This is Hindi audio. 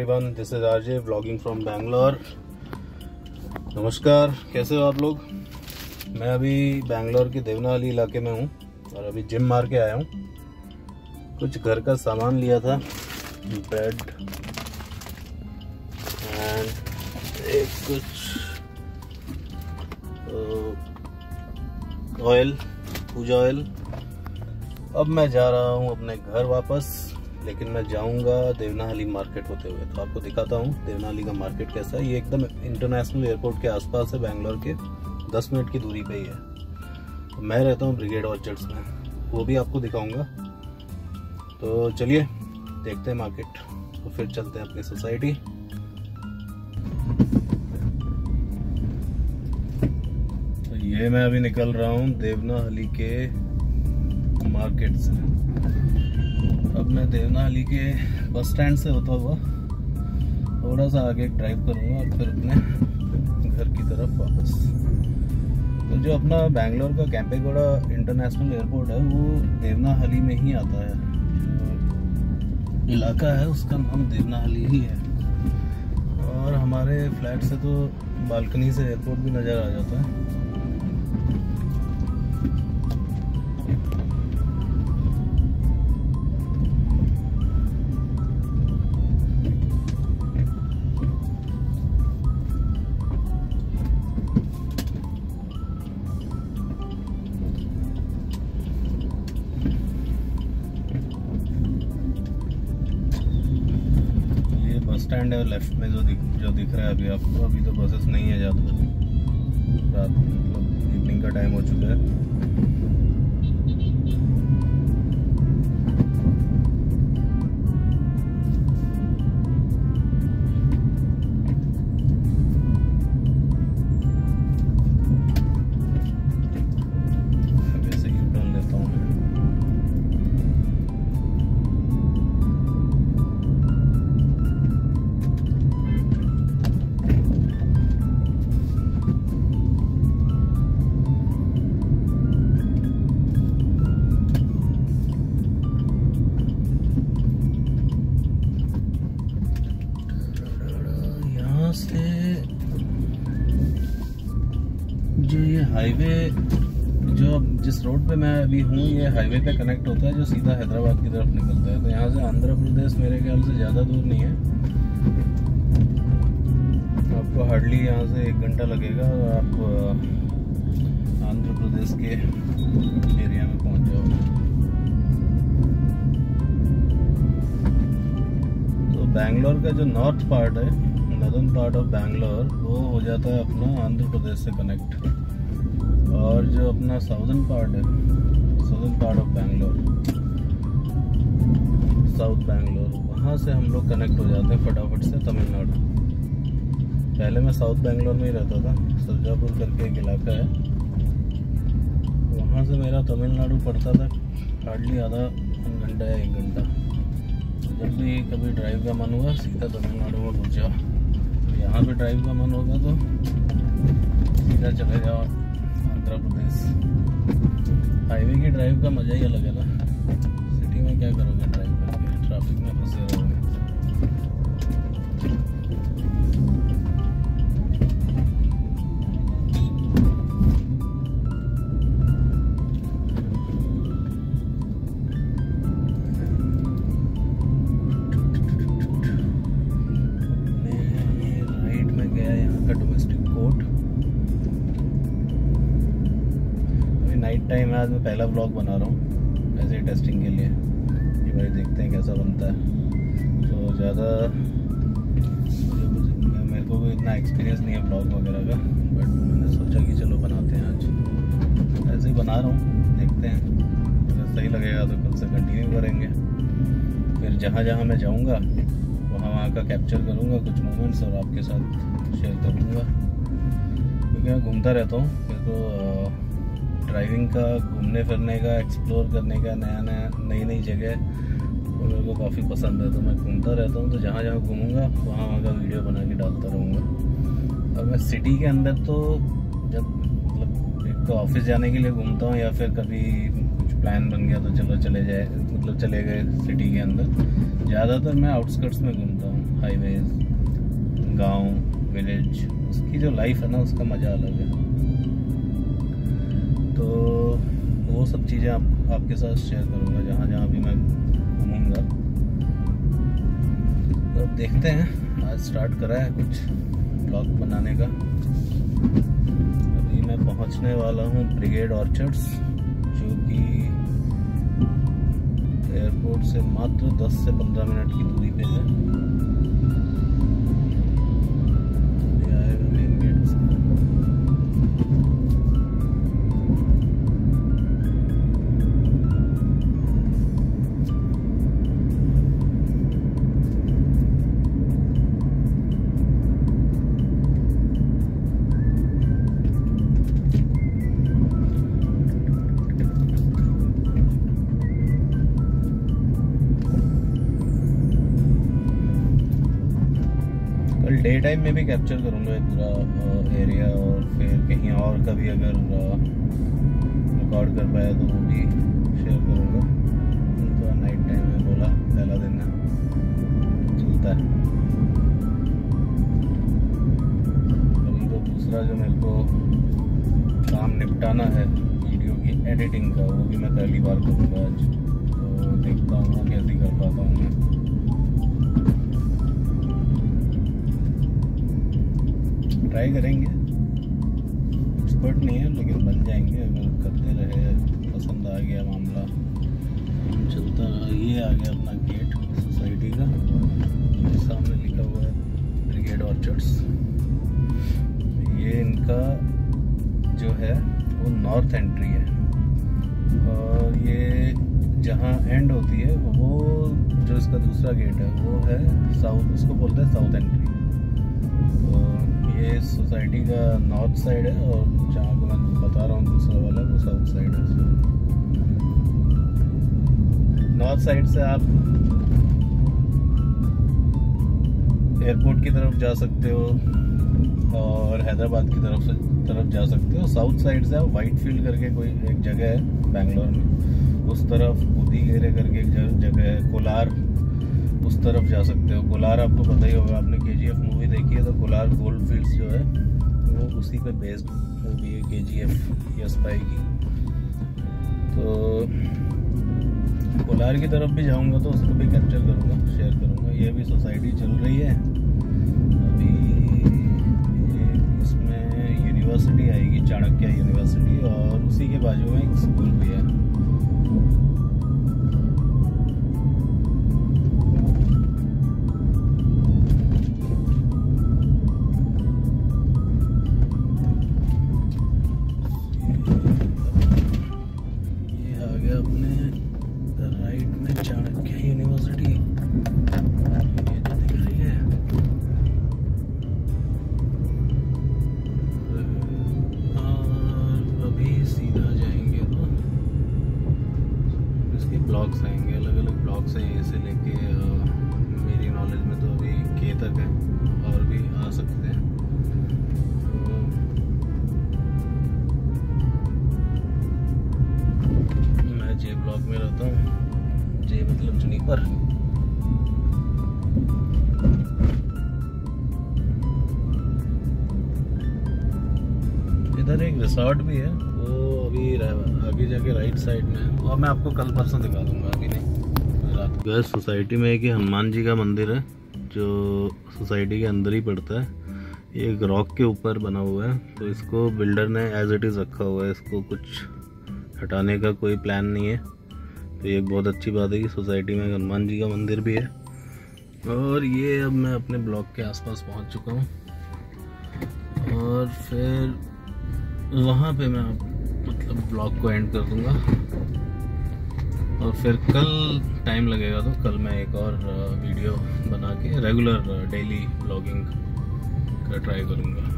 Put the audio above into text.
Everyone, this is RJ vlogging from Bangalore. नमस्कार, कैसे हो आप लोग। मैं अभी बैंगलोर के देवनाहली इलाके में हूँ और अभी जिम मार के आया हूँ। कुछ घर का सामान लिया था, ब्रेड एंड एक कुछ ऑयल, पूजा ऑयल। अब मैं जा रहा हूँ अपने घर वापस, लेकिन मैं जाऊंगा देवनाहली मार्केट होते हुए। तो आपको दिखाता हूँ देवनाहली का मार्केट कैसा है। ये एकदम इंटरनेशनल एयरपोर्ट के आसपास है, बैंगलोर के 10 मिनट की दूरी पे ही है। तो मैं रहता हूँ ब्रिगेड ऑर्चर्ड्स में, वो भी आपको दिखाऊंगा। तो चलिए देखते हैं मार्केट, तो फिर चलते हैं अपनी सोसाइटी। तो ये मैं अभी निकल रहा हूँ देवनाहली के मार्केट से। अब मैं देवनाहली के बस स्टैंड से होता हुआ थोड़ा सा आगे ड्राइव करूंगा और फिर अपने घर की तरफ वापस। तो जो अपना बैंगलोर का कैंपेगौड़ा इंटरनेशनल एयरपोर्ट है वो देवनाहली में ही आता है। जो इलाका है उसका नाम देवनाहली ही है। और हमारे फ्लैट से तो बालकनी से एयरपोर्ट भी नज़र आ जाता है। स्टैंड है लेफ्ट में जो दिख रहा है अभी आपको। अभी तो बसेस नहीं है ज़्यादा, रात मतलब इवनिंग का टाइम हो चुका है। वैसे यू टर्न लेता हूँ मैं। से जो ये हाईवे, जो जिस रोड पे मैं अभी हूँ, ये हाईवे पे कनेक्ट होता है जो सीधा हैदराबाद की तरफ निकलता है। तो यहाँ से आंध्र प्रदेश मेरे ख्याल से ज़्यादा दूर नहीं है। आपको हार्डली यहाँ से 1 घंटा लगेगा और आप आंध्र प्रदेश के एरिया में पहुँच जाओगे। तो बैंगलोर का जो नॉर्थ पार्ट है, नदर्न पार्ट ऑफ बैंगलोर, वो हो जाता है अपना आंध्र प्रदेश से कनेक्ट। और जो अपना साउदर्न पार्ट है, southern part of Bangalore, south Bangalore, वहाँ से हम लोग कनेक्ट हो जाते हैं फटाफट से तमिलनाडु। पहले मैं साउथ बैंगलोर में ही रहता था, सरजापुर करके एक इलाका है, वहाँ से मेरा तमिलनाडु पड़ता था हार्डली आधा घंटा या 1 घंटा। जब भी कभी ड्राइव का मन हुआ सीधा तमिलनाडु में घुस जाओ। यहाँ पे ड्राइव का मन होगा तो सीधा चले जाओ आंध्र प्रदेश। हाईवे की ड्राइव का मजा ही अलग है ना। सिटी में क्या करोगे ड्राइव करके, ट्रैफिक में फंसे रहोगे। नाइट टाइम है, आज मैं पहला ब्लॉग बना रहा हूँ ऐसे ही टेस्टिंग के लिए कि भाई देखते हैं कैसा बनता है। तो ज़्यादा मेरे को भी इतना एक्सपीरियंस नहीं है ब्लॉग वगैरह का, बट मैंने सोचा कि चलो बनाते हैं आज। ऐसे ही बना रहा हूँ, देखते हैं अगर सही लगेगा तो कल से कंटिन्यू करेंगे। फिर जहाँ जहाँ मैं जाऊँगा वहाँ का कैप्चर करूँगा कुछ मोमेंट्स और आपके साथ शेयर करूँगा। क्योंकि मैं घूमता रहता हूँ, मेरे को ड्राइविंग का, घूमने फिरने का, एक्सप्लोर करने का, नई जगह वो मेरे को काफ़ी पसंद है। तो मैं घूमता रहता हूँ, तो जहाँ जहाँ घूमूंगा वहाँ का वीडियो बना के डालता रहूँगा। और मैं सिटी के अंदर तो जब मतलब एक तो ऑफिस जाने के लिए घूमता हूँ या फिर कभी कुछ प्लान बन गया तो चलो चले जाए, मतलब चले गए सिटी के अंदर। ज़्यादातर मैं आउटस्कर्ट्स में घूमता हूँ, हाईवेज, गांव, विलेज। उसकी जो लाइफ है ना, उसका मज़ा अलग है। तो वो सब चीज़ें आपके साथ शेयर करूँगा जहाँ जहाँ भी मैं घूमूँगा। तो अब देखते हैं, आज स्टार्ट करा है कुछ ब्लॉग बनाने का। अभी मैं पहुँचने वाला हूँ ब्रिगेड ऑर्चर्ड्स, जो कि एयरपोर्ट से मात्र 10 से 15 मिनट की दूरी पे है। डे टाइम में भी कैप्चर करूँगा पूरा एरिया, और फिर कहीं और कभी अगर रिकॉर्ड कर पाया तो वो भी शेयर करूँगा। तो नाइट टाइम में बोला पहला दिन है, चलता है। अभी तो दूसरा जो मेरे को काम निपटाना है वीडियो की एडिटिंग का, वो भी मैं पहली बार करूँगा आज। तो देखता हूँ वो कैसे कर पाता हूँ मैं। ट्राई करेंगे, एक्सपर्ट नहीं है लेकिन बन जाएंगे अगर करते रहे। पसंद आ गया मामला, चलता रहा। ये आ गया अपना गेट सोसाइटी का, सामने लिखा हुआ है ब्रिगेड ऑर्चर्ड्स। ये इनका जो है वो नॉर्थ एंट्री है, और ये जहाँ एंड होती है वो जो इसका दूसरा गेट है वो है साउथ, उसको बोलते हैं साउथ एंट्री। ये सोसाइटी का नॉर्थ साइड है, और जहाँ को मैं बता रहा हूँ दूसरा वाला वो साउथ साइड है। नॉर्थ साइड से आप एयरपोर्ट की तरफ जा सकते हो और हैदराबाद की तरफ जा सकते हो। साउथ साइड से आप वाइट फील्ड करके कोई एक जगह है बैंगलोर में, उस तरफ बुद्धीगेरे करके एक जगह है, कोलार, उस तरफ जा सकते हो। कोलार आपको पता ही होगा, आपने KGF मूवी देखी है तो कोलार गोल्ड फील्ड्स जो है वो उसी पे बेस्ड मूवी है KGF यस भाई की। तो कोलार की तरफ भी जाऊंगा तो उसको भी कैप्चर करूंगा, शेयर करूंगा। ये भी सोसाइटी चल रही है अभी। इसमें यूनिवर्सिटी आएगी, चाणक्य यूनिवर्सिटी, और उसी के बाजू में एक स्कूल भी है। ब्लॉक्स आएंगे, अलग अलग ब्लॉक्स हैं, ये से लेके मेरी नॉलेज में तो अभी K तक है, और भी आ सकते हैं। तो मैं J ब्लॉक में रहता हूँ, J मतलब जुनीपर। इधर एक रिसोर्ट भी है, वो अभी आगे जाके राइट साइड में है, और मैं आपको कल परसों दिखा दूंगा, अभी नहीं। रात को सोसाइटी में एक हनुमान जी का मंदिर है जो सोसाइटी के अंदर ही पड़ता है। ये एक रॉक के ऊपर बना हुआ है, तो इसको बिल्डर ने एज इट इज़ रखा हुआ है, इसको कुछ हटाने का कोई प्लान नहीं है। तो ये एक बहुत अच्छी बात है कि सोसाइटी में हनुमान जी का मंदिर भी है। और ये अब मैं अपने ब्लॉक के आसपास पहुंच चुका हूँ, और फिर वहाँ पे मैं मतलब ब्लॉग को एंड कर दूँगा। और फिर कल टाइम लगेगा तो कल मैं एक और वीडियो बना के रेगुलर डेली ब्लॉगिंग का ट्राई करूँगा।